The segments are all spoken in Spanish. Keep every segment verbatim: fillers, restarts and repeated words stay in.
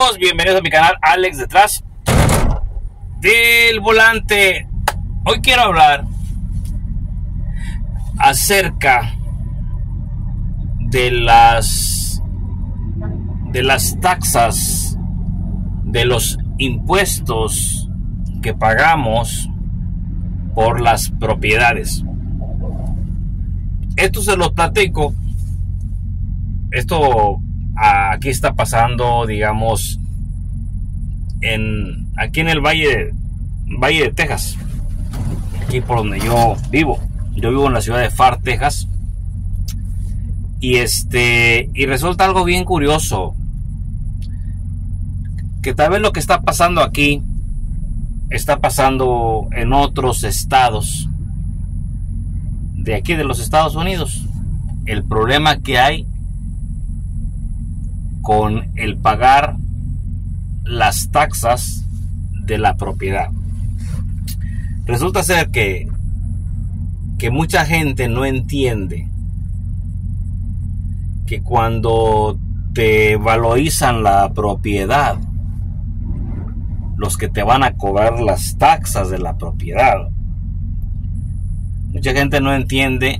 Amigos, bienvenidos a mi canal Alex detrás del volante. Hoy quiero hablar acerca de las de las taxas, de los impuestos que pagamos por las propiedades. Esto se los platico. Esto aquí está pasando, digamos, en aquí en el Valle, Valle de Texas, aquí por donde yo vivo. Yo vivo en la ciudad de Pharr, Texas. Y este y resulta algo bien curioso, que tal vez lo que está pasando aquí está pasando en otros estados de aquí de los Estados Unidos. El problema que hay con el pagar las taxas de la propiedad. Resulta ser que que mucha gente no entiende que cuando te valorizan la propiedad, los que te van a cobrar las taxas de la propiedad, mucha gente no entiende.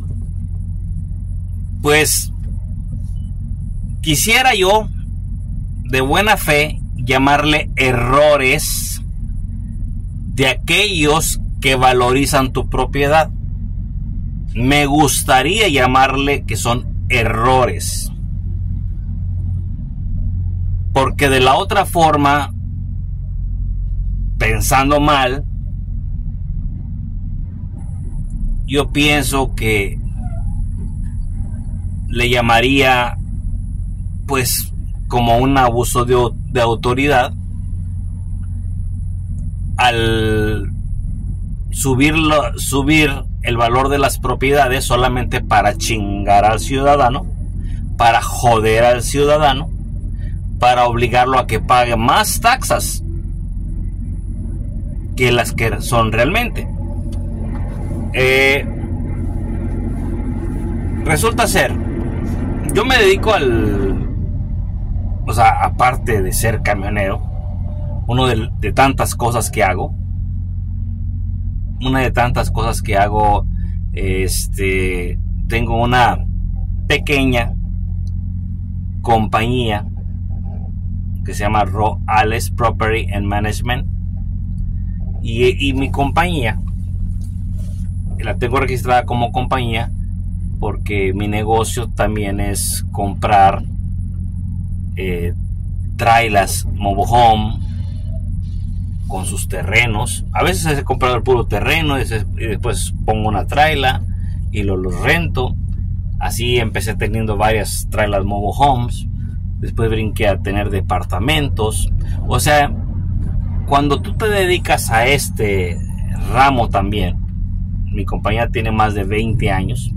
Pues quisiera yo de buena fe llamarle errores de aquellos que valorizan tu propiedad. Me gustaría llamarle que son errores, porque de la otra forma, pensando mal, yo pienso que le llamaría pues como un abuso de, de autoridad al subirlo, subir el valor de las propiedades solamente para chingar al ciudadano, para joder al ciudadano, para obligarlo a que pague más taxas que las que son realmente. Eh, resulta ser, yo me dedico al, o sea, aparte de ser camionero, uno de, de tantas cosas que hago, una de tantas cosas que hago, este, tengo una pequeña compañía que se llama Roales Property and Management, y, y mi compañía la tengo registrada como compañía porque mi negocio también es comprar eh, trailers mobile home con sus terrenos. A veces he comprado el puro terreno y después pongo una trailer y lo, los rento. Así empecé teniendo varias trailers mobile homes, después brinqué a tener departamentos. O sea, cuando tú te dedicas a este ramo también, mi compañía tiene más de veinte años.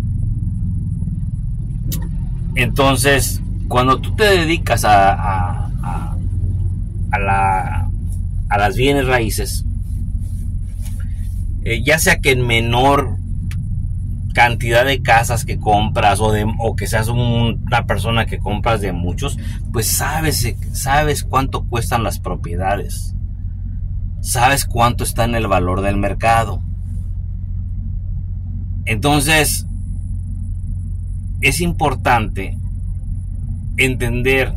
Entonces, cuando tú te dedicas a, a, a, a, la, a las bienes raíces, eh, ya sea que en menor cantidad de casas que compras o, de, o que seas un, una persona que compras de muchos, pues sabes, sabes cuánto cuestan las propiedades, sabes cuánto está en el valor del mercado. Entonces es importante entender,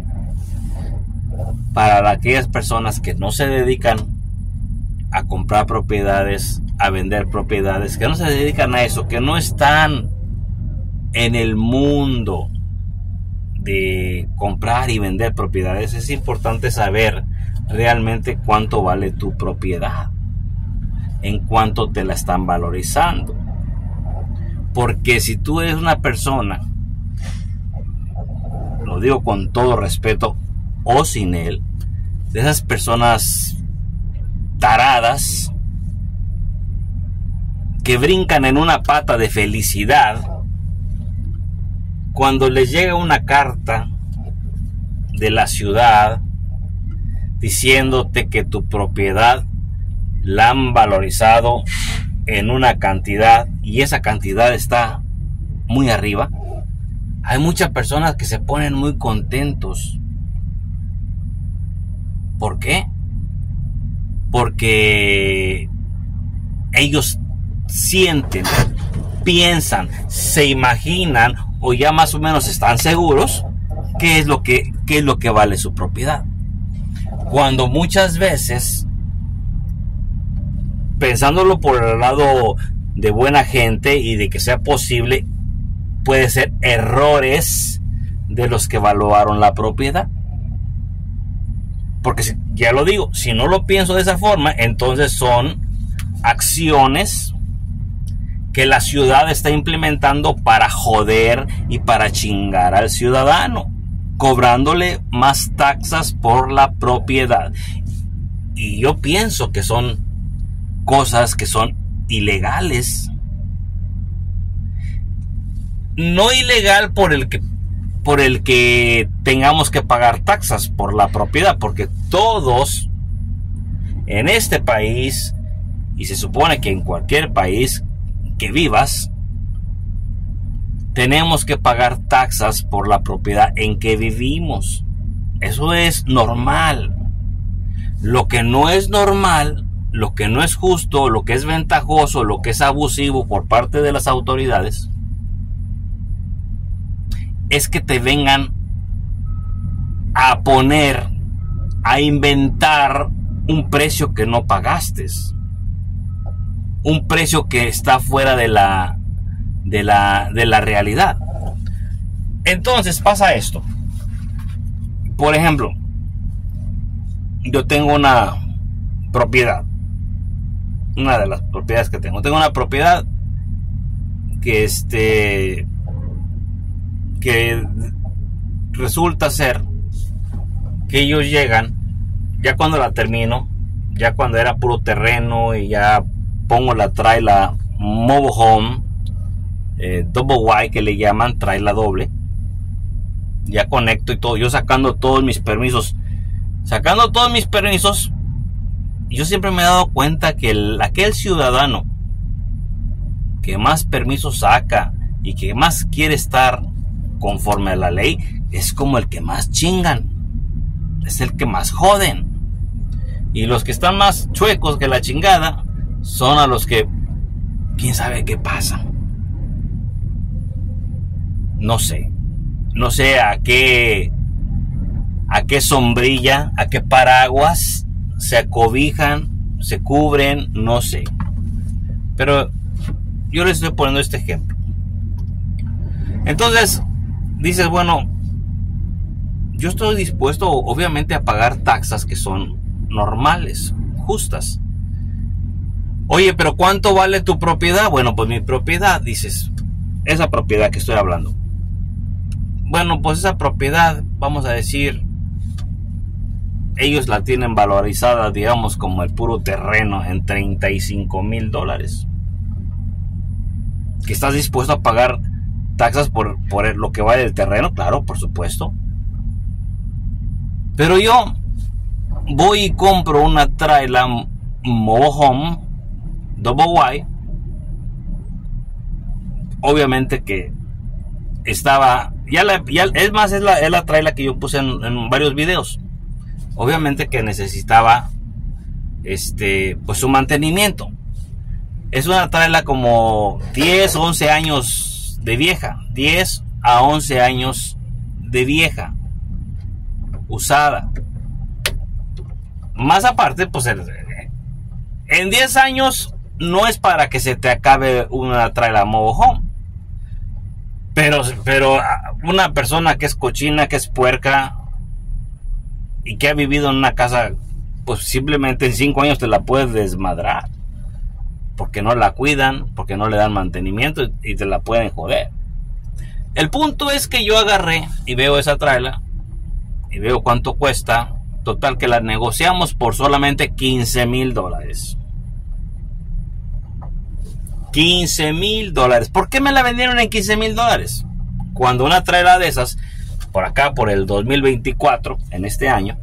para aquellas personas que no se dedican a comprar propiedades, a vender propiedades, que no se dedican a eso, que no están en el mundo de comprar y vender propiedades, es importante saber realmente cuánto vale tu propiedad, en cuánto te la están valorizando. Porque si tú eres una persona, lo digo con todo respeto o sin él, de esas personas taradas que brincan en una pata de felicidad cuando les llega una carta de la ciudad diciéndote que tu propiedad la han valorizado en una cantidad y esa cantidad está muy arriba, hay muchas personas que se ponen muy contentos ¿Por qué? Porque ellos sienten, piensan, se imaginan o ya más o menos están seguros qué es lo que, qué es lo que vale su propiedad. Cuando muchas veces, pensándolo por el lado de buena gente y de que sea posible, puede ser errores de los que evaluaron la propiedad. Porque si, ya lo digo, si no lo pienso de esa forma, entonces son acciones que la ciudad está implementando para joder y para chingar al ciudadano, cobrándole más taxas por la propiedad. Y yo pienso que son cosas que son ilegales. No ilegal por el que por el que tengamos que pagar taxas por la propiedad, porque todos en este país, y se supone que en cualquier país que vivas, tenemos que pagar taxas por la propiedad en que vivimos. Eso es normal. Lo que no es normal, lo que no es justo, lo que es ventajoso, lo que es abusivo por parte de las autoridades, es que te vengan a poner, a inventar un precio que no pagaste, un precio que está fuera de la, de la, de la realidad. Entonces pasa esto. Por ejemplo, yo tengo una propiedad, una de las propiedades que tengo, tengo una propiedad que este que resulta ser que ellos llegan, ya cuando la termino, ya cuando era puro terreno y ya pongo la traila mobile home, eh, double wide que le llaman, traila doble, ya conecto y todo, yo sacando todos mis permisos, sacando todos mis permisos, yo siempre me he dado cuenta que el, aquel ciudadano que más permisos saca y que más quiere estar conforme a la ley, es como el que más chingan, es el que más joden, y los que están más chuecos que la chingada son a los que quién sabe qué pasa. No sé, no sé a qué a qué sombrilla, a qué paraguas se acobijan, se cubren, no sé, pero yo les estoy poniendo este ejemplo. Entonces dices, bueno, yo estoy dispuesto obviamente a pagar taxas que son normales, justas. Oye, pero ¿cuánto vale tu propiedad? Bueno, pues mi propiedad, dices, esa propiedad que estoy hablando. Bueno, pues esa propiedad, vamos a decir, ellos la tienen valorizada, digamos, como el puro terreno en treinta y cinco mil dólares. ¿Que estás dispuesto a pagar taxas por, por lo que vale el terreno? Claro, por supuesto. Pero yo voy y compro una traila mobile home double wide. Obviamente que estaba, ya la, ya, es más, es la, es la traila que yo puse en, en varios videos. Obviamente que necesitaba este, pues su mantenimiento. Es una traila como diez, once años de vieja, diez a once años de vieja, usada. Más aparte, pues en diez años no es para que se te acabe una trailer mobile home, pero, pero una persona que es cochina, que es puerca y que ha vivido en una casa, pues simplemente en cinco años te la puedes desmadrar, porque no la cuidan, porque no le dan mantenimiento y te la pueden joder. El punto es que yo agarré y veo esa trailer y veo cuánto cuesta. Total que la negociamos por solamente quince mil dólares. quince mil dólares. ¿Por qué me la vendieron en quince mil dólares? Cuando una trailer de esas, por acá por el dos mil veinticuatro, en este año,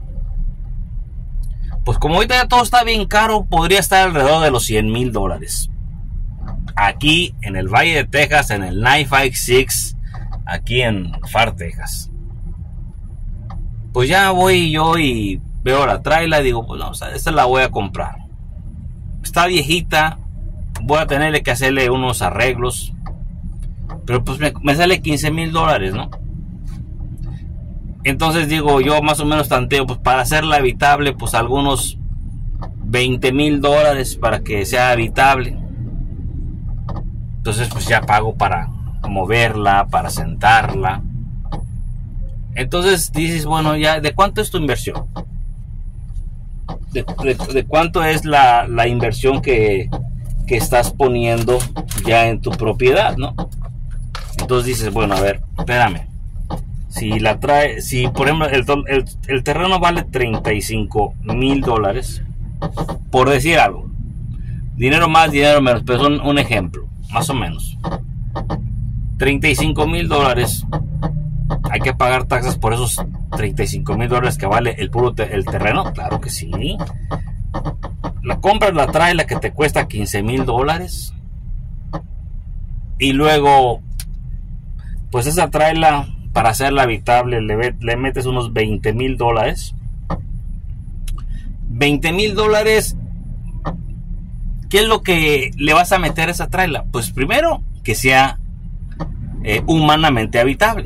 pues como ahorita ya todo está bien caro, podría estar alrededor de los cien mil dólares. Aquí en el Valle de Texas, en el nueve cincuenta y seis, aquí en Far, Texas. Pues ya voy yo y veo la trailer y digo, pues no, o sea, esta la voy a comprar. Está viejita, voy a tenerle que hacerle unos arreglos, pero pues me, me sale quince mil dólares, ¿no? Entonces digo, yo más o menos tanteo, pues para hacerla habitable, pues algunos veinte mil dólares para que sea habitable. Entonces pues ya pago para moverla, para sentarla. Entonces dices, bueno, ya, ¿de cuánto es tu inversión? ¿De, de, de cuánto es la, la inversión que, que estás poniendo ya en tu propiedad, ¿no? Entonces dices, bueno, a ver, espérame. Si la trae, si por ejemplo el, el, el terreno vale treinta y cinco mil dólares, por decir algo, dinero más, dinero menos, pero es un, un ejemplo, más o menos. treinta y cinco mil dólares, hay que pagar taxas por esos treinta y cinco mil dólares que vale el puro te, el terreno, claro que sí. La compras, la trae, la que te cuesta quince mil dólares, y luego, pues esa traila, para hacerla habitable, le, le metes unos veinte mil dólares. veinte mil dólares, ¿qué es lo que le vas a meter a esa traila? Pues primero, que sea eh, humanamente habitable.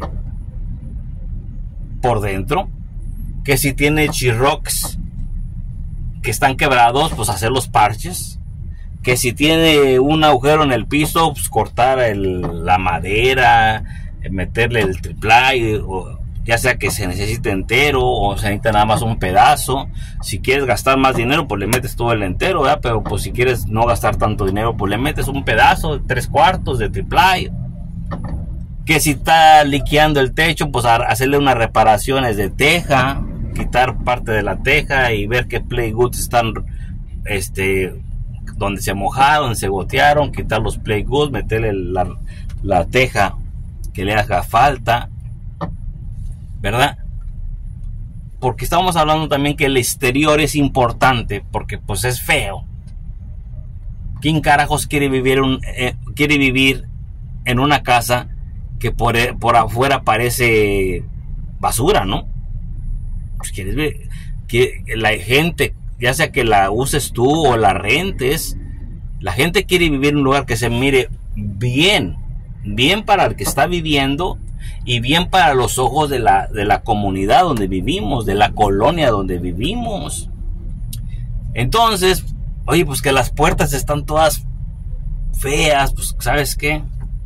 Por dentro, que si tiene chirrocs que están quebrados, pues hacer los parches. Que si tiene un agujero en el piso, pues cortar el, la madera, meterle el triplay, o ya sea que se necesite entero o se necesita nada más un pedazo. Si quieres gastar más dinero, pues le metes todo el entero, ¿verdad? Pero pues si quieres no gastar tanto dinero, pues le metes un pedazo, tres cuartos de triplay. Que si está liqueando el techo, pues hacerle unas reparaciones de teja, quitar parte de la teja y ver qué playgoods están, este, donde se mojaron, se gotearon, quitar los playgoods, meterle la, la teja que le haga falta, ¿verdad? Porque estamos hablando también que el exterior es importante, porque pues es feo. ¿Quién carajos quiere vivir, un, eh, quiere vivir en una casa que por, por afuera parece basura, ¿no? Pues quieres ver que la gente, ya sea que la uses tú o la rentes, la gente quiere vivir en un lugar que se mire bien, bien para el que está viviendo y bien para los ojos de la, de la comunidad donde vivimos, de la colonia donde vivimos. Entonces, oye, pues que las puertas están todas feas, pues ¿sabes qué?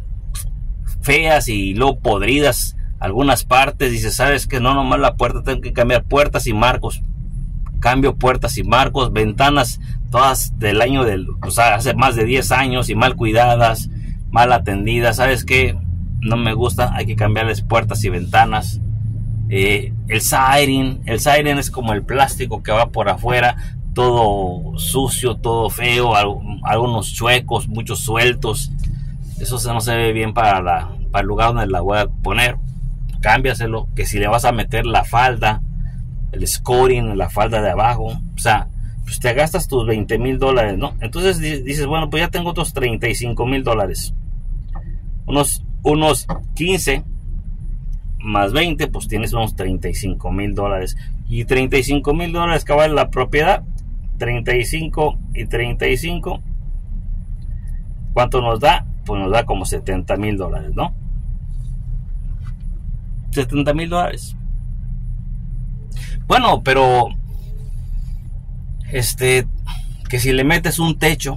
Feas y luego podridas algunas partes. Dices, ¿sabes qué? No, nomás la puerta, tengo que cambiar puertas y marcos. Cambio puertas y marcos, ventanas todas del año del, o sea, hace más de diez años y mal cuidadas, mal atendidas. ¿Sabes qué? No me gusta, hay que cambiarles puertas y ventanas. Eh, el siding, el siding es como el plástico que va por afuera, todo sucio, todo feo, algunos chuecos, muchos sueltos. Eso no se ve bien para, la, para el lugar donde la voy a poner. Cámbiaselo. Que si le vas a meter la falda, el scoring, la falda de abajo, o sea, pues te gastas tus veinte mil dólares, ¿no? Entonces dices, bueno, pues ya tengo otros treinta y cinco mil dólares. Unos, unos quince más veinte, pues tienes unos treinta y cinco mil dólares. Y treinta y cinco mil dólares que vale la propiedad, treinta y cinco y treinta y cinco, ¿cuánto nos da? Pues nos da como setenta mil dólares, ¿no? setenta mil dólares. Bueno, pero este, que si le metes un techo,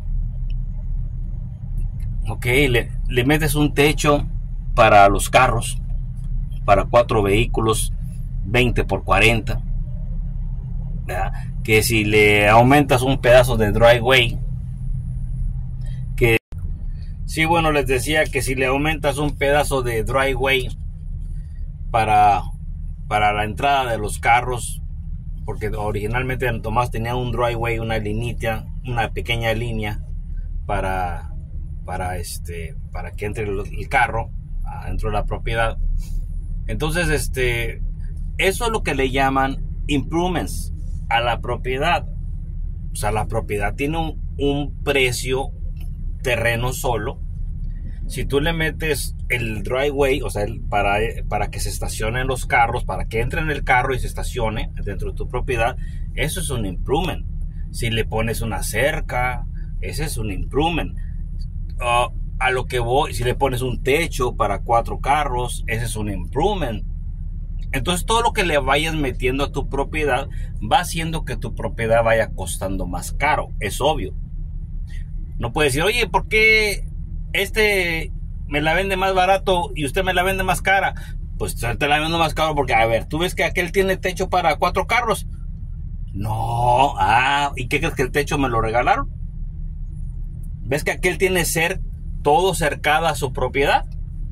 ok, le, le metes un techo para los carros, para cuatro vehículos, veinte por cuarenta, ¿verdad? Que si le aumentas un pedazo de driveway, que sí, bueno, les decía que si le aumentas un pedazo de driveway para para la entrada de los carros, porque originalmente Tomás tenía un driveway, una linita, una pequeña línea para para este para que entre el, el carro dentro de la propiedad. Entonces, este eso es lo que le llaman improvements a la propiedad. O sea, la propiedad tiene un, un precio terreno solo, Si tú le metes el driveway, o sea, el, para, para que se estacionen los carros, para que entre en el carro y se estacione dentro de tu propiedad, eso es un improvement. Si le pones una cerca, ese es un improvement. Uh, a lo que voy, si le pones un techo para cuatro carros, ese es un improvement. Entonces todo lo que le vayas metiendo a tu propiedad va haciendo que tu propiedad vaya costando más caro, es obvio. No puedes decir, oye, ¿por qué este me la vende más barato y usted me la vende más cara? Pues te la vendo más caro porque, a ver, ¿tú ves que aquel tiene techo para cuatro carros? No, ah, ¿y qué crees que el techo me lo regalaron? ¿Ves que aquel tiene ser todo cercado a su propiedad?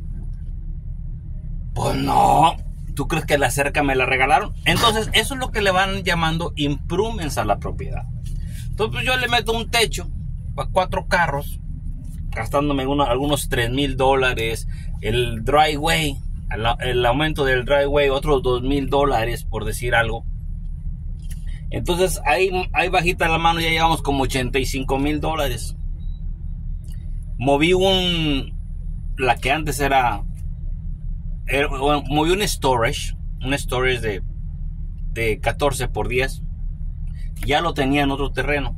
Pues no. ¿Tú crees que la cerca me la regalaron? Entonces, eso es lo que le van llamando improvements a la propiedad. Entonces, pues yo le meto un techo para cuatro carros, gastándome uno, algunos tres mil dólares. El driveway, el, el aumento del driveway, otros dos mil dólares, por decir algo. Entonces, ahí, ahí bajita la mano ya llevamos como ochenta y cinco mil dólares. Moví un, la que antes era, era moví un storage, un storage de, de catorce por diez. Ya lo tenía en otro terreno,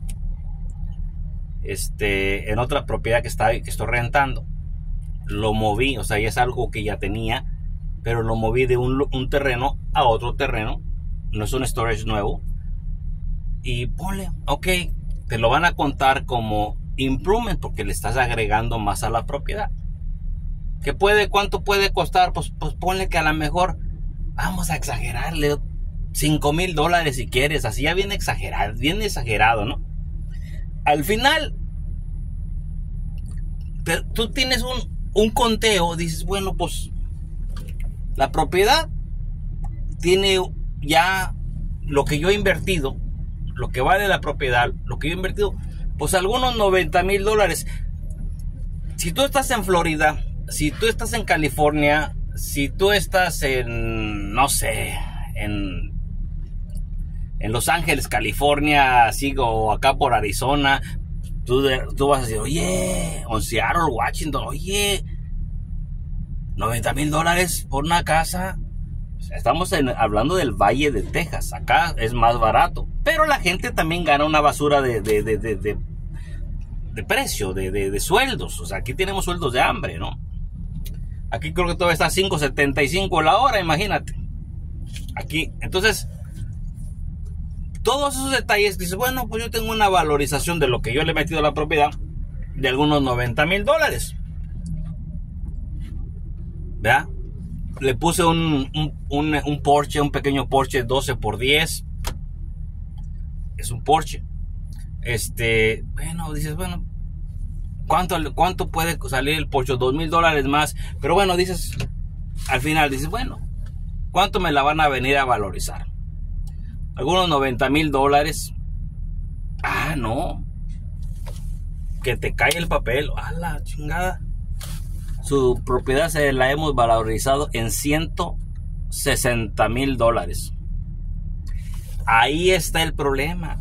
este, en otra propiedad que, está, que estoy rentando. Lo moví, o sea, ya es algo que ya tenía, pero lo moví de un, un terreno a otro terreno. No es un storage nuevo. Y ponle, ok, te lo van a contar como improvement porque le estás agregando más a la propiedad. ¿Qué puede? ¿Cuánto puede costar? Pues, pues ponle que a lo mejor vamos a exagerarle cinco mil dólares si quieres, así ya bien exagerado, bien exagerado, ¿no? Al final, te, tú tienes un, un conteo, dices, bueno, pues la propiedad tiene ya lo que yo he invertido, lo que vale la propiedad, lo que yo he invertido, pues algunos noventa mil dólares. Si tú estás en Florida, si tú estás en California, si tú estás en, no sé, en, en Los Ángeles, California, sigo acá por Arizona, tú, tú vas a decir, oye, o en Seattle, Washington, oye, noventa mil dólares por una casa. Estamos en, hablando del Valle de Texas. Acá es más barato, pero la gente también gana una basura de, de, de, de, de, de precio, de, de, de sueldos. O sea, aquí tenemos sueldos de hambre, ¿no? Aquí creo que todavía está cinco setenta y cinco la hora, imagínate. Aquí, entonces, todos esos detalles, dices, bueno, pues yo tengo una valorización de lo que yo le he metido a la propiedad de algunos noventa mil dólares. ¿Verdad? Le puse un, un, un, un Porsche, un pequeño Porsche doce por diez. Es un Porsche. Este, bueno, dices, bueno, ¿cuánto, cuánto puede salir el Porsche? Dos mil dólares más. Pero bueno, dices, al final dices, bueno, ¿cuánto me la van a venir a valorizar? Algunos noventa mil dólares. Ah, no. Que te cae el papel. A la chingada. Su propiedad se la hemos valorizado en ciento sesenta mil dólares. Ahí está el problema.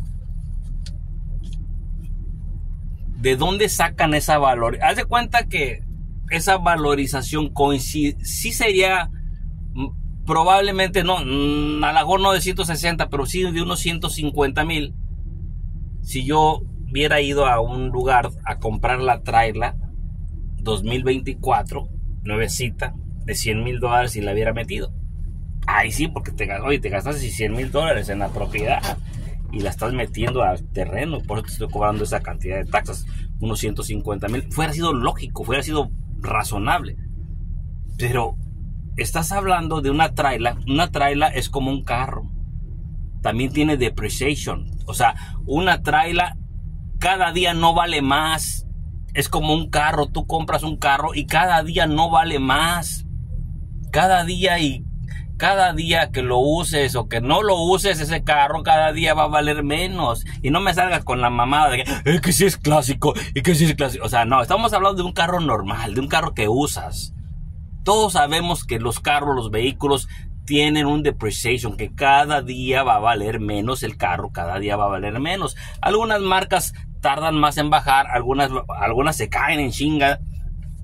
¿De dónde sacan esa valorización? Haz de cuenta que esa valorización coincide, sí sería probablemente, no, a lo mejor no de ciento sesenta, pero sí de unos ciento cincuenta mil. Si yo hubiera ido a un lugar a comprar la trailer dos mil veinticuatro, nuevecita, de cien mil dólares y la hubiera metido. Ahí sí, porque te, oye, te gastaste cien mil dólares en la propiedad y la estás metiendo al terreno, por eso te estoy cobrando esa cantidad de taxas, unos ciento cincuenta mil. Fuera sido lógico, fuera sido razonable. Pero estás hablando de una trailer. Una trailer es como un carro. También tiene depreciation. O sea, una trailer cada día no vale más. Es como un carro, tú compras un carro y cada día no vale más. Cada día y cada día que lo uses o que no lo uses ese carro, cada día va a valer menos. Y no me salgas con la mamada de que, eh, que si es clásico y que si es clásico. O sea, no, estamos hablando de un carro normal, de un carro que usas. Todos sabemos que los carros, los vehículos tienen un depreciation, que cada día va a valer menos el carro, cada día va a valer menos. Algunas marcas tardan más en bajar, algunas, algunas se caen en chinga.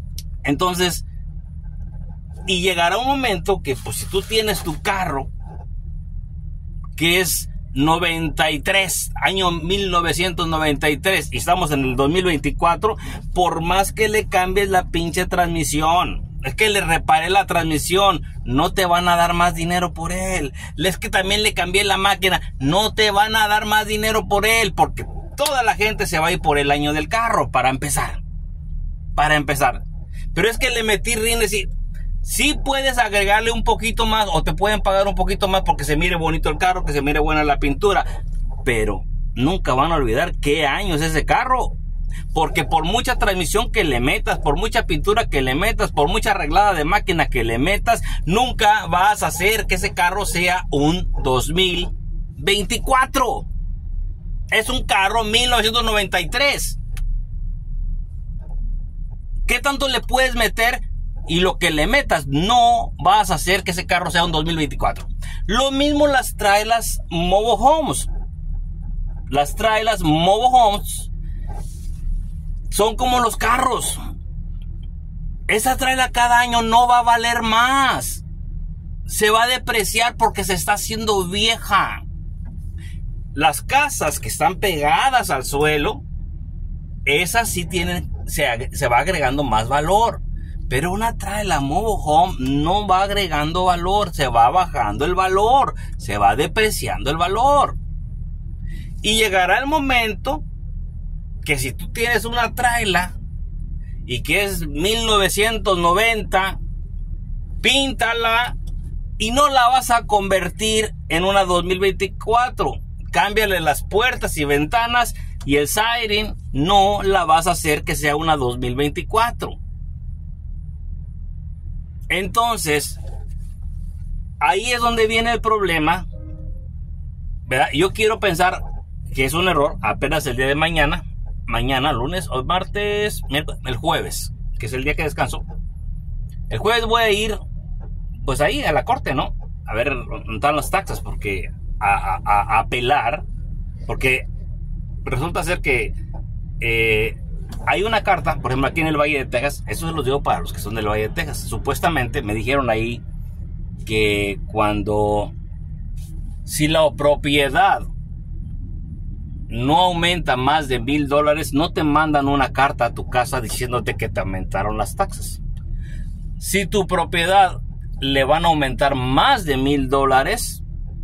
Entonces, y llegará un momento que pues si tú tienes tu carro, que es noventa y tres, año mil novecientos noventa y tres, y estamos en el dos mil veinticuatro, por más que le cambies la pinche transmisión, es que le reparé la transmisión, no te van a dar más dinero por él. Es que también le cambié la máquina, no te van a dar más dinero por él, porque toda la gente se va a ir por el año del carro, para empezar. Para empezar. Pero es que le metí rines y sí puedes agregarle un poquito más, o te pueden pagar un poquito más porque se mire bonito el carro, que se mire buena la pintura. Pero nunca van a olvidar qué año es ese carro. Porque por mucha transmisión que le metas, por mucha pintura que le metas, por mucha arreglada de máquina que le metas, nunca vas a hacer que ese carro sea un dos mil veinticuatro. Es un carro mil novecientos noventa y tres. ¿Qué tanto le puedes meter? Y lo que le metas, no vas a hacer que ese carro sea un dos mil veinticuatro. Lo mismo las trailers Mobile Homes. Las trailers Mobile Homes son como los carros. Esa trailer cada año no va a valer más. Se va a depreciar porque se está haciendo vieja. Las casas que están pegadas al suelo, esas sí tienen, se, se va agregando más valor. Pero una trailer Mobile Home no va agregando valor, se va bajando el valor, se va depreciando el valor. Y llegará el momento que si tú tienes una trailer y que es mil novecientos noventa, píntala y no la vas a convertir en una dos mil veinticuatro. Cámbiale las puertas y ventanas y el siding no la vas a hacer que sea una dos mil veinticuatro. Entonces, ahí es donde viene el problema, ¿verdad? Yo quiero pensar que es un error apenas el día de mañana. Mañana, lunes o martes, miércoles, el jueves, que es el día que descanso. El jueves voy a ir, pues ahí a la corte, ¿no? A ver dónde están las taxas, porque a, a, a apelar, porque resulta ser que eh, hay una carta, por ejemplo, aquí en el Valle de Texas, eso se los digo para los que son del Valle de Texas. Supuestamente me dijeron ahí que cuando, si la propiedad no aumenta más de mil dólares, no te mandan una carta a tu casa diciéndote que te aumentaron las taxas. Si tu propiedad le van a aumentar más de mil dólares,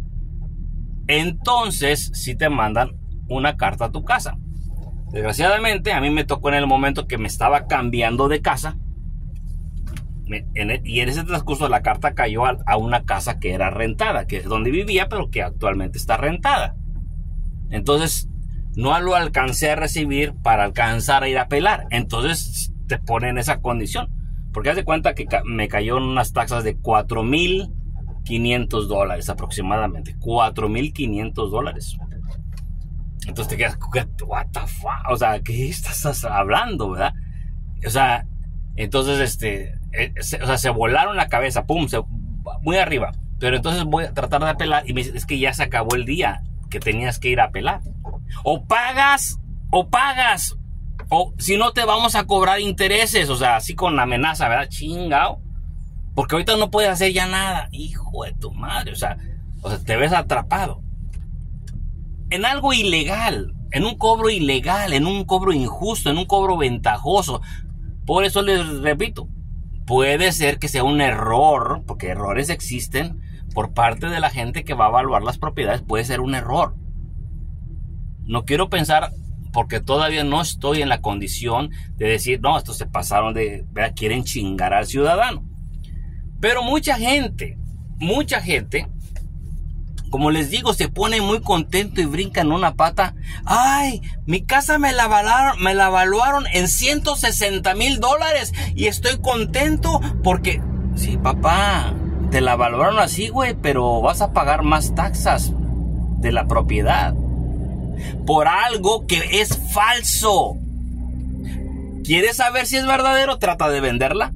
entonces sí te mandan una carta a tu casa. Desgraciadamente, a mí me tocó en el momento que me estaba cambiando de casa. En el, y en ese transcurso la carta cayó a, a una casa que era rentada, que es donde vivía, pero que actualmente está rentada. Entonces, no lo alcancé a recibir para alcanzar a ir a apelar. Entonces, te ponen esa condición. Porque haz de cuenta que ca me cayó en unas taxas de cuatro mil quinientos dólares aproximadamente. cuatro mil quinientos dólares. Entonces te quedas, what the fuck? O sea, ¿qué estás hablando, verdad? O sea, entonces, este, eh, se, o sea, se volaron la cabeza, pum, se, muy arriba. Pero entonces voy a tratar de apelar y me dice, es que ya se acabó el día que tenías que ir a apelar. O pagas, o pagas, o si no te vamos a cobrar intereses, o sea, así con amenaza, ¿verdad? Chingao. Porque ahorita no puedes hacer ya nada. Hijo de tu madre, o sea, o sea, te ves atrapado en algo ilegal, en un cobro ilegal, en un cobro injusto, en un cobro ventajoso. Por eso les repito, puede ser que sea un error, porque errores existen por parte de la gente que va a evaluar las propiedades, puede ser un error. No quiero pensar, porque todavía no estoy en la condición de decir, no, estos se pasaron de, ¿verdad? Quieren chingar al ciudadano. Pero mucha gente, mucha gente, como les digo, se pone muy contento y brinca en una pata. Ay, mi casa me la evaluaron, me la evaluaron en ciento sesenta mil dólares y estoy contento porque, sí, papá, te la evaluaron así, güey, pero vas a pagar más taxas de la propiedad por algo que es falso. ¿Quieres saber si es verdadero? Trata de venderla.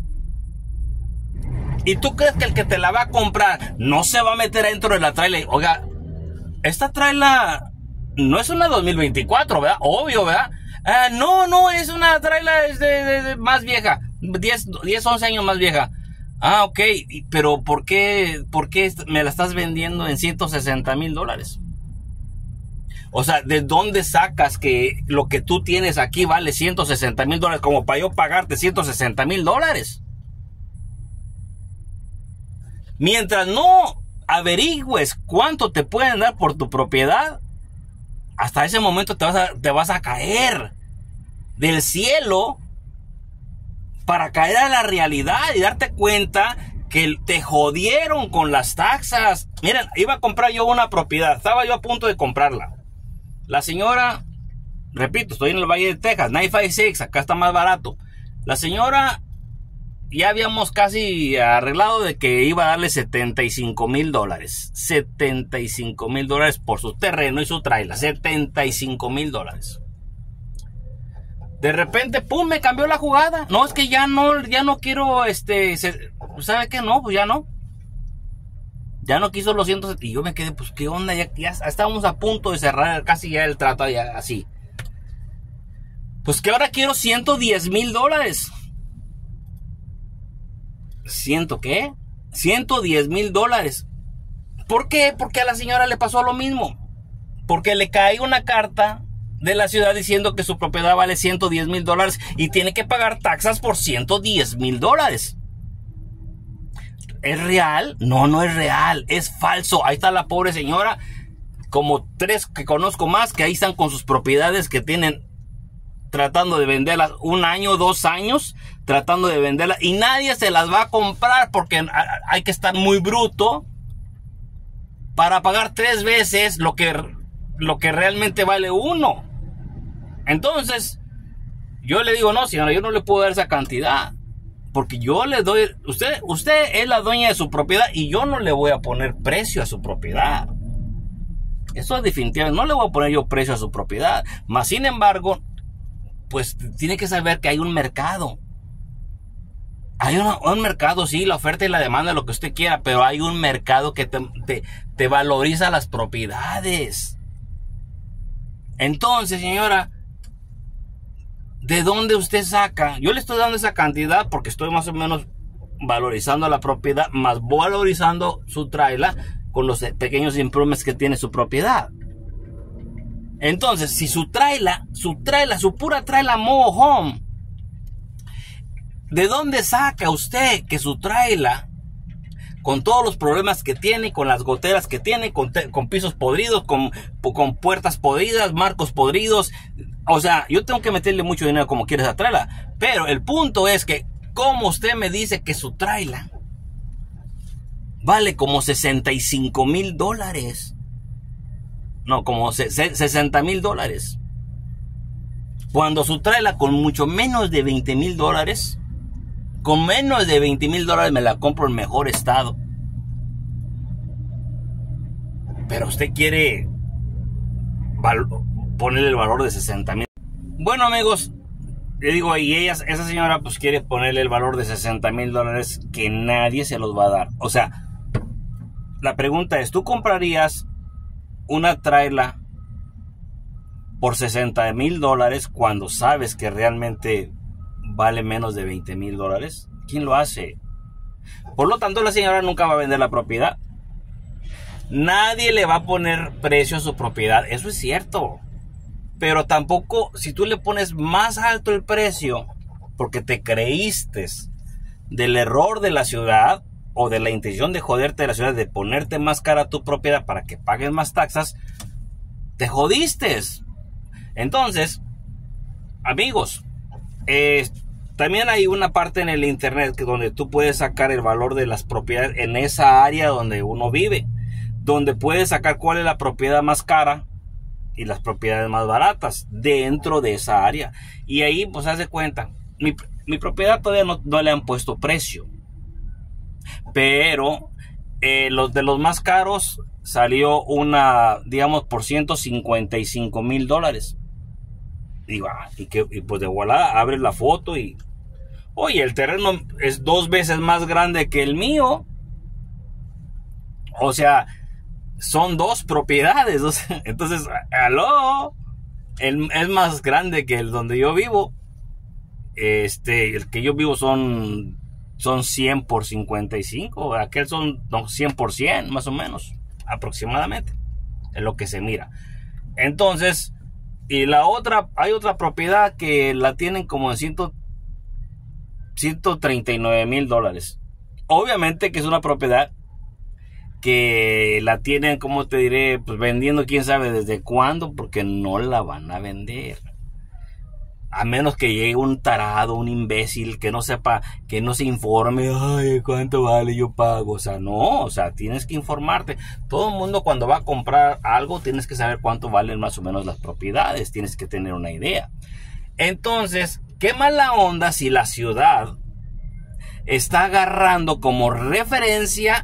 ¿Y tú crees que el que te la va a comprar no se va a meter dentro de la trailer? Oiga, esta trailer no es una dos mil veinticuatro, ¿verdad? Obvio, ¿verdad? Eh, no, no, es una trailer de, de, de más vieja. diez, diez, once años más vieja. Ah, ok, pero ¿por qué, por qué me la estás vendiendo en ciento sesenta mil dólares? O sea, ¿de dónde sacas que lo que tú tienes aquí vale ciento sesenta mil dólares como para yo pagarte ciento sesenta mil dólares? Mientras no averigües cuánto te pueden dar por tu propiedad, hasta ese momento te vas a, te vas a caer del cielo para caer a la realidad y darte cuenta que te jodieron con las taxas. Miren, iba a comprar yo una propiedad, estaba yo a punto de comprarla. La señora, repito, estoy en el Valle de Texas, novecientos cincuenta y seis, acá está más barato. La señora, ya habíamos casi arreglado de que iba a darle setenta y cinco mil dólares. setenta y cinco mil dólares por su terreno y su trailer. setenta y cinco mil dólares. De repente, pum, me cambió la jugada. No, es que ya no, ya no quiero, este, se, ¿sabe qué? No, pues ya no. Ya no quiso los cientos. Y yo me quedé, pues, ¿qué onda? Ya, ya estábamos a punto de cerrar casi ya el trato, ya así. Pues que ahora quiero ciento diez mil dólares. ¿Ciento qué? ciento diez mil dólares. ¿Por qué? Porque a la señora le pasó lo mismo. Porque le cae una carta de la ciudad diciendo que su propiedad vale ciento diez mil dólares y tiene que pagar taxas por ciento diez mil dólares. ¿Es real? No, no es real, es falso. Ahí está la pobre señora, como tres que conozco más, que ahí están con sus propiedades que tienen, tratando de venderlas un año, dos años, tratando de venderlas y nadie se las va a comprar porque hay que estar muy bruto para pagar tres veces lo que, lo que realmente vale uno. Entonces, yo le digo, no, señora, yo no le puedo dar esa cantidad. Porque yo le doy, usted, usted es la dueña de su propiedad y yo no le voy a poner precio a su propiedad. Eso es definitivo, no le voy a poner yo precio a su propiedad. Más sin embargo, pues tiene que saber que hay un mercado. Hay una, un mercado, sí, la oferta y la demanda, lo que usted quiera, pero hay un mercado que te, te, te valoriza las propiedades. Entonces, señora, ¿de dónde usted saca? Yo le estoy dando esa cantidad porque estoy más o menos valorizando la propiedad, más valorizando su trailer con los pequeños improvements que tiene su propiedad. Entonces, si su trailer, su trailer, su pura trailer mobile home, ¿de dónde saca usted que su trailer, con todos los problemas que tiene, con las goteras que tiene, con, con pisos podridos, con, con puertas podridas, marcos podridos? O sea, yo tengo que meterle mucho dinero como quiere esa trailer. Pero el punto es que, ¿cómo usted me dice que su trailer vale como sesenta y cinco mil dólares? No, como sesenta mil dólares. Cuando su trailer con mucho menos de veinte mil dólares, con menos de veinte mil dólares me la compro en mejor estado. Pero usted quiere ponerle el valor de sesenta mil. Bueno, amigos, le digo, y ella, esa señora pues quiere ponerle el valor de sesenta mil dólares que nadie se los va a dar. O sea, la pregunta es, ¿tú comprarías una trailer por sesenta mil dólares cuando sabes que realmente vale menos de veinte mil dólares? ¿Quién lo hace? Por lo tanto, la señora nunca va a vender la propiedad. Nadie le va a poner precio a su propiedad. Eso es cierto. Pero tampoco, si tú le pones más alto el precio porque te creíste del error de la ciudad o de la intención de joderte de la ciudad, de ponerte más cara a tu propiedad para que pagues más taxas, te jodiste. Entonces, amigos, eh, también hay una parte en el internet que donde tú puedes sacar el valor de las propiedades en esa área donde uno vive, donde puedes sacar cuál es la propiedad más cara y las propiedades más baratas dentro de esa área. Y ahí pues haz de cuenta, mi, mi propiedad todavía no, no le han puesto precio, pero eh, los de los más caros salió una, digamos, por ciento cincuenta y cinco mil dólares. Y va, y, que, y pues de volada abres la foto y oye, el terreno es dos veces más grande que el mío. O sea, son dos propiedades. O sea, entonces, aló, el, es más grande que el donde yo vivo. Este, el que yo vivo son, son cien por cincuenta y cinco. Aquel son no, cien por cien, más o menos, aproximadamente. Es lo que se mira. Entonces, y la otra, hay otra propiedad que la tienen como en ciento treinta y nueve mil dólares. Obviamente que es una propiedad que la tienen, como te diré, pues vendiendo quién sabe desde cuándo, porque no la van a vender. A menos que llegue un tarado, un imbécil que no sepa, que no se informe, ay, ¿cuánto vale? Yo pago. O sea, no, o sea, tienes que informarte. Todo el mundo cuando va a comprar algo, tienes que saber cuánto valen más o menos las propiedades. Tienes que tener una idea. Entonces, qué mala onda si la ciudad está agarrando como referencia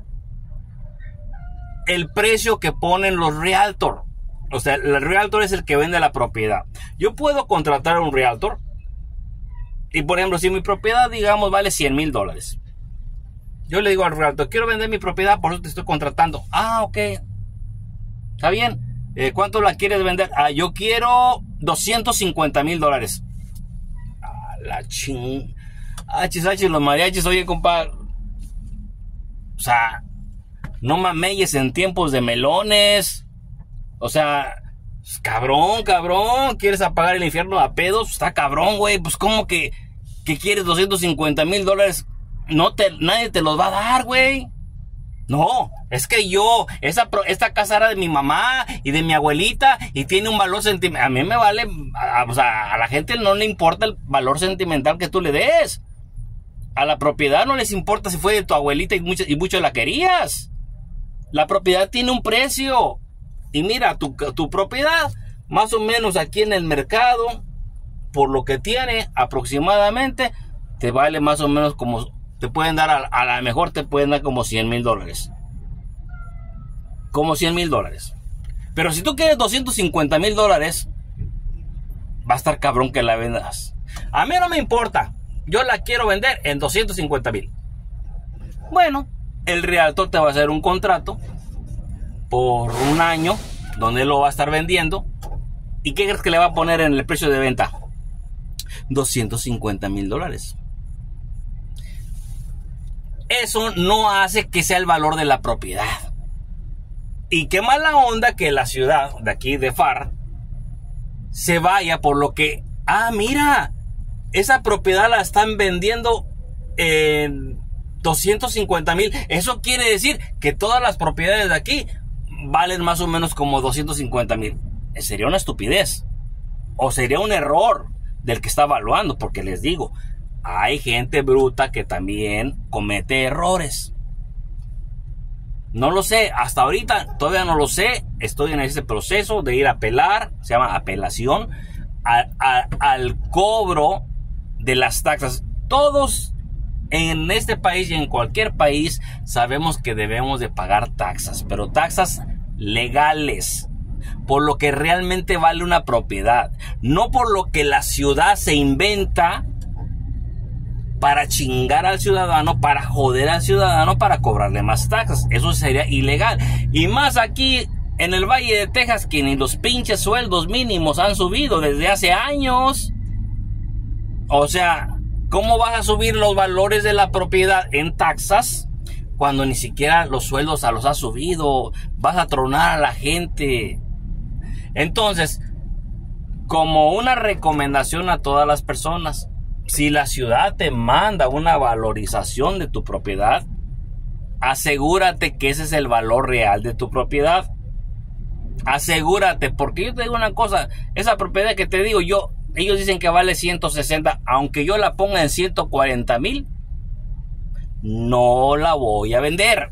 el precio que ponen los realtor. O sea, el realtor es el que vende la propiedad. Yo puedo contratar a un realtor. Y por ejemplo, si mi propiedad, digamos, vale cien mil dólares. Yo le digo al realtor, quiero vender mi propiedad, por eso te estoy contratando. Ah, ok. Está bien. Eh, ¿Cuánto la quieres vender? Ah, yo quiero doscientos cincuenta mil dólares. Ah, la ching. Hachis, hachis, los mariachis, oye, compa. O sea, no mameyes en tiempos de melones. O sea, cabrón, cabrón, ¿quieres apagar el infierno a pedos? Está cabrón, güey, pues ¿cómo que, que quieres doscientos cincuenta mil dólares? No te, nadie te los va a dar, güey. No, es que yo, esa, esta casa era de mi mamá y de mi abuelita y tiene un valor sentimental. A mí me vale, a, o sea, a la gente no le importa el valor sentimental que tú le des. A la propiedad no les importa si fue de tu abuelita y mucho, y mucho la querías. La propiedad tiene un precio. Y mira, tu, tu propiedad, más o menos aquí en el mercado, por lo que tiene aproximadamente, te vale más o menos como, te pueden dar, a, a lo mejor te pueden dar como cien mil dólares. Como cien mil dólares. Pero si tú quieres doscientos cincuenta mil dólares, va a estar cabrón que la vendas. A mí no me importa. Yo la quiero vender en doscientos cincuenta mil. Bueno, el realtor te va a hacer un contrato por un año donde lo va a estar vendiendo. ¿Y qué crees que le va a poner en el precio de venta? doscientos cincuenta mil dólares. Eso no hace que sea el valor de la propiedad. Y qué mala onda que la ciudad de aquí de Pharr se vaya por lo que, ah, mira, esa propiedad la están vendiendo en doscientos cincuenta mil. Eso quiere decir que todas las propiedades de aquí valen más o menos como doscientos cincuenta mil. Sería una estupidez. O sería un error del que está evaluando. Porque les digo, hay gente bruta que también comete errores. No lo sé. Hasta ahorita todavía no lo sé. Estoy en ese proceso de ir a apelar. Se llama apelación. A, a, al cobro de las taxas. Todos en este país y en cualquier país sabemos que debemos de pagar taxas, pero taxas legales, por lo que realmente vale una propiedad, no por lo que la ciudad se inventa para chingar al ciudadano, para joder al ciudadano, para cobrarle más taxas. Eso sería ilegal. Y más aquí en el Valle de Texas, que ni los pinches sueldos mínimos han subido desde hace años. O sea, ¿cómo vas a subir los valores de la propiedad en taxas cuando ni siquiera los sueldos a los has subido? Vas a tronar a la gente. Entonces, como una recomendación a todas las personas, si la ciudad te manda una valorización de tu propiedad, asegúrate que ese es el valor real de tu propiedad. Asegúrate, porque yo te digo una cosa, esa propiedad que te digo yo, ellos dicen que vale ciento sesenta, aunque yo la ponga en ciento cuarenta mil, no la voy a vender.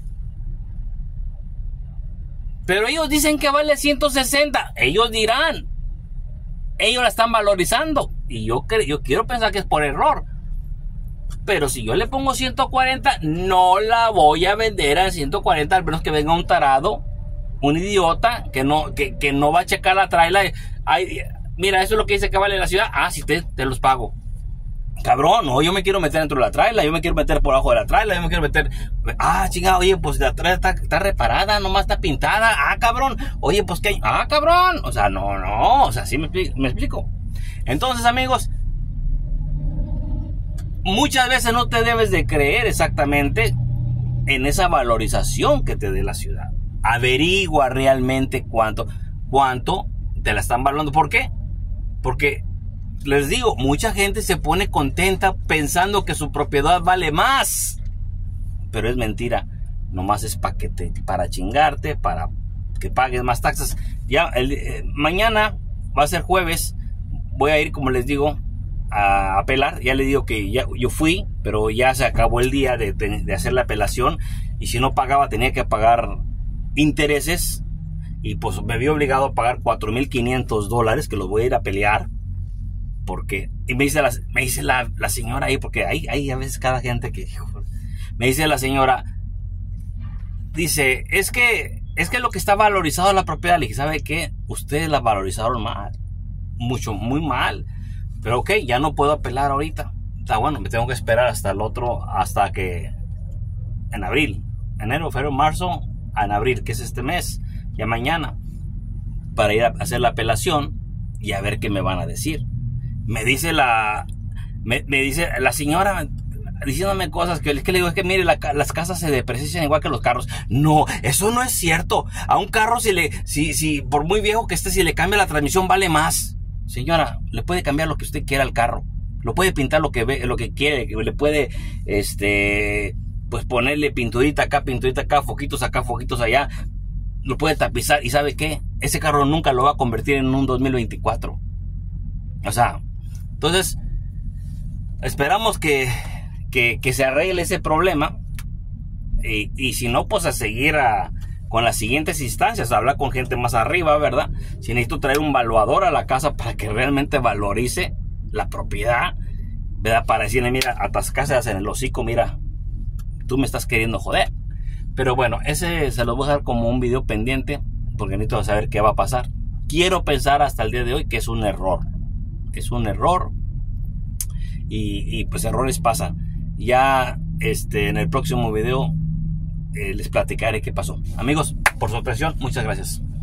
Pero ellos dicen que vale ciento sesenta, ellos dirán, ellos la están valorizando, y yo, yo quiero pensar que es por error. Pero si yo le pongo ciento cuarenta, no la voy a vender a ciento cuarenta, al menos que venga un tarado, un idiota, que no, que, que no va a checar la trailer. Ay, mira, eso es lo que dice que vale la ciudad. Ah, sí, te, te los pago. Cabrón, no, yo me quiero meter dentro de la trailer, yo me quiero meter por abajo de la trailer, yo me quiero meter... Ah, chingado, oye, pues la trailer está, está reparada, nomás está pintada. Ah, cabrón, oye, pues que... Ah, cabrón. O sea, no, no, o sea, sí me, me explico. Entonces, amigos, muchas veces no te debes de creer exactamente en esa valorización que te dé la ciudad. Averigua realmente cuánto, cuánto te la están valorando. ¿Por qué? Porque les digo, mucha gente se pone contenta pensando que su propiedad vale más. Pero es mentira. Nomás es para que te, para chingarte, para que pagues más taxas. Ya el, eh, mañana va a ser jueves. Voy a ir, como les digo, a apelar. Ya les digo que ya yo fui, pero ya se acabó el día de, de, de hacer la apelación. Y si no pagaba, tenía que pagar intereses. Y pues me vi obligado a pagar cuatro mil quinientos dólares, que los voy a ir a pelear. Porque, y me dice la, me dice la, la señora ahí, porque hay, hay a veces cada gente que, me dice la señora, dice, es que, es que lo que está valorizado la propiedad, le dije, ¿sabe qué? Ustedes la valorizaron mal, mucho, muy mal, pero ok, ya no puedo apelar ahorita, está bueno, me tengo que esperar hasta el otro, hasta que, en abril, enero, febrero, marzo, en abril, que es este mes, ya mañana, para ir a hacer la apelación y a ver qué me van a decir. Me dice la, me, me dice la señora, diciéndome cosas que, que le digo, es que mire, la, las casas se deprecian igual que los carros. No, eso no es cierto. A un carro, si le, si, si, por muy viejo que esté, si le cambia la transmisión, vale más. Señora, le puede cambiar lo que usted quiera al carro. Lo puede pintar lo que ve, lo que quiere. Le puede, este, pues ponerle pinturita acá, pinturita acá, foquitos acá, foquitos allá. Lo puede tapizar. ¿Y sabe qué? Ese carro nunca lo va a convertir en un dos mil veinticuatro. O sea, entonces, esperamos que, que, que se arregle ese problema. Y, y si no, pues a seguir a, con las siguientes instancias, a hablar con gente más arriba, ¿verdad? Si necesito traer un valuador a la casa para que realmente valorice la propiedad, ¿verdad? Para decirle, mira, atascarse en el hocico, mira, tú me estás queriendo joder. Pero bueno, ese se lo voy a dejar como un video pendiente, porque necesito saber qué va a pasar. Quiero pensar hasta el día de hoy que es un error. Es un error. Y, y pues errores pasan. Ya este, en el próximo video eh, les platicaré qué pasó. Amigos, por su atención, muchas gracias.